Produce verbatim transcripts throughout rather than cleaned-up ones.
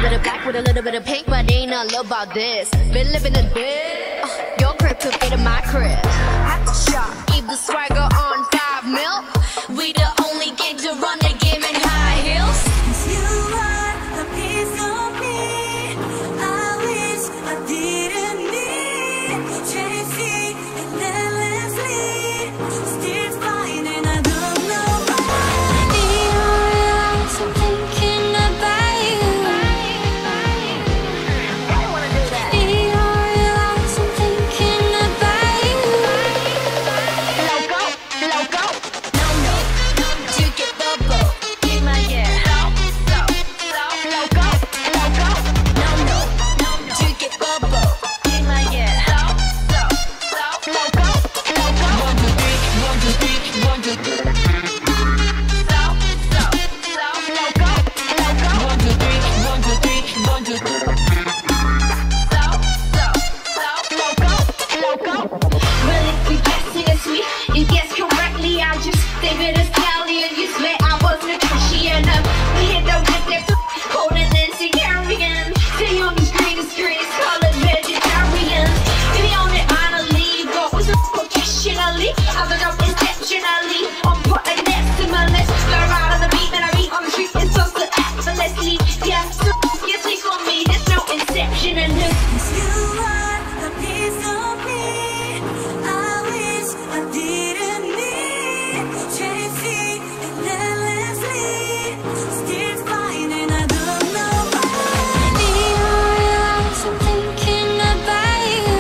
bit of black with a little bit of pink, but ain't nothing about this. Been living a bit. Uh, your crib could fit in my crib. At the shop, keep the swagger on five mil. We the only gang to run the game in high heels. Cause you are the piece of me I wish I didn't need. Chasing and endlessly, still finding I don't know why. In your eyes I'm thinking about you. I don't wanna do that. In your eyes I'm thinking about you. Loco, loco, no, no, no, no. To get bubble in my ear. So, so, so, loco, loco, no, no, no, no. To get bubble in my ear. So, so, so, loco, loco. One, two, three, one, two, three, one, two, three. So, so, so, loco, loco. One, two, three, one, two, three, one, two, three. So, so, so, loco, loco. Well, if you guessing it's me, you guess correctly. I just think it is Kelly and you swear I was nutrition. We hit the with that cold and Syrian. Stay on the screen, the screen, call it vegetarian. If you own it honestly, go with it professionally. I thought I'm intentionally on point like maximally. Learn out of the beat that I beat on the street. It's so good effortlessly. Yeah, so you sleep for me. There's no inception in this. Cause you are the piece of me I wish I didn't need. Chasing and endlessly, still finding I don't know why. In your eyes I'm thinking about you.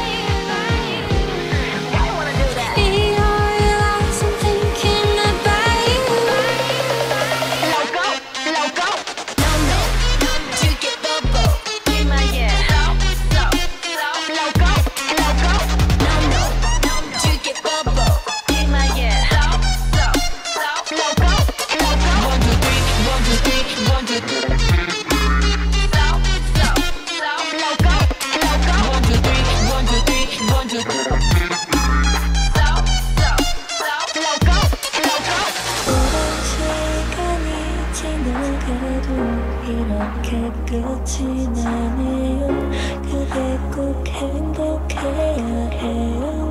I don't wanna do that. In your eyes I'm thinking about you. Loco, loco, no, no, no, no. To get bubble in my ear. So, so, so, loco, loco, no, no, no, no. To get bubble in my ear. So, so, so, loco, loco. One, two, three, one, two, three, one, two, three. So, so, so, loco, loco. One, two, three, one, two, three, one, two, three. So, so, so, loco, loco. 오랜 시간이 지나가도 이렇게 끝이 나네요. 그대 꼭 행복해야 해요.